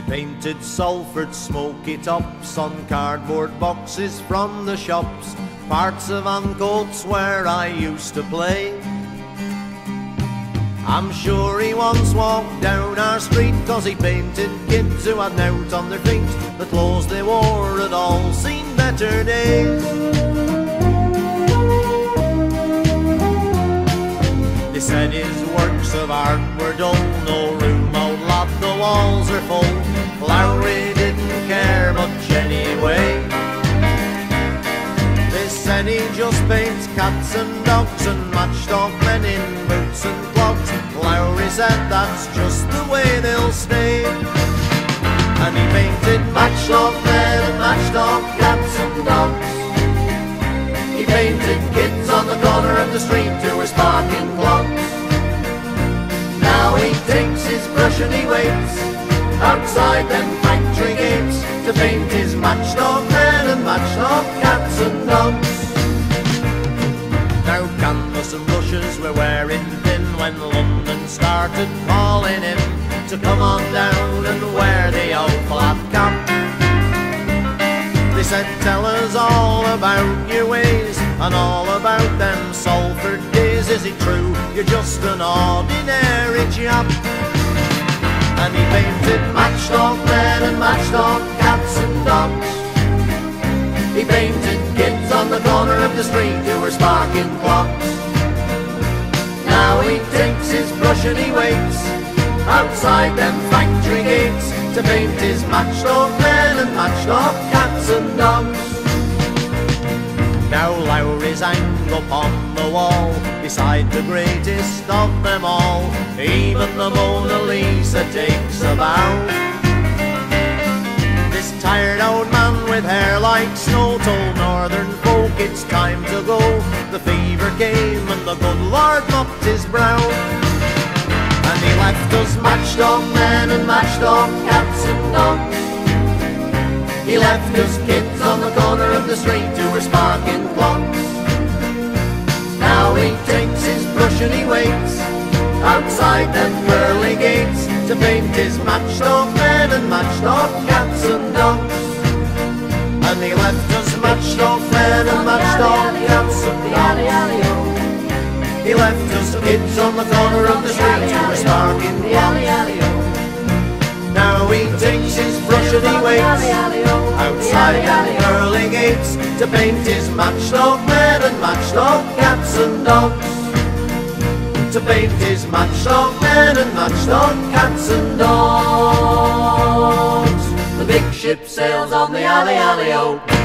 painted Salford smoky tops on cardboard boxes from the shops, parts of Ancoats where I used to play. I'm sure he once walked down our street, 'cause he painted kids who had nought on their feet. The clothes they wore had all seen better days. They said his works of art were dull, no room out lad, the walls are full. Lowry didn't care much anyway. They said he just paints cats and dogs and Matchstalk men in boots and clogs. Lowry said that's just the way they'll stay. And he painted Matchstalk men and Matchstalk cats and dogs. He painted kids on the corner of the street who were sparking clocks. Now he takes his brush and he waits outside them factory gates to paint his Matchstalk men and Matchstalk cats and dogs. Now canvas and brushes were wearing thin when London started calling him to come on down and wear the old flat cap. They said, tell us all about your ways and all about them Salford days. Is it true you're just an ordinary chap? And he painted Matchstalk men and Matchstalk cats and dogs. He painted kids on the corner of the street who were sparking clocks. Now he takes his brush and he waits outside them factory gates to paint his Matchstalk men and Matchstalk cats and dogs. Now Lowry's hanged up on the wall beside the greatest of them all. Even the Mona Lisa takes a bow. This tired old man with hair like snow told northern folk it's time to go. The fever came and the good Lord mopped his brow. And he left us Matchstalk men and Matchstalk cats and dogs. He left us kids on the corner of the street who were sparking clocks. Now he takes his brush and he waits outside them pearly gates to paint his Matchstalk men and Matchstalk cats and dogs. And he left us Matchstalk men and Matchstalk cats and dogs. He left us kids on the corner of the street who were sparking clocks. Now he takes his brush and he waits outside them pearly gates to paint his Matchstalk men and Matchstalk cats and dogs. To paint his Matchstalk men and Matchstalk cats and dogs. The big ship sails on the alley-alley-o.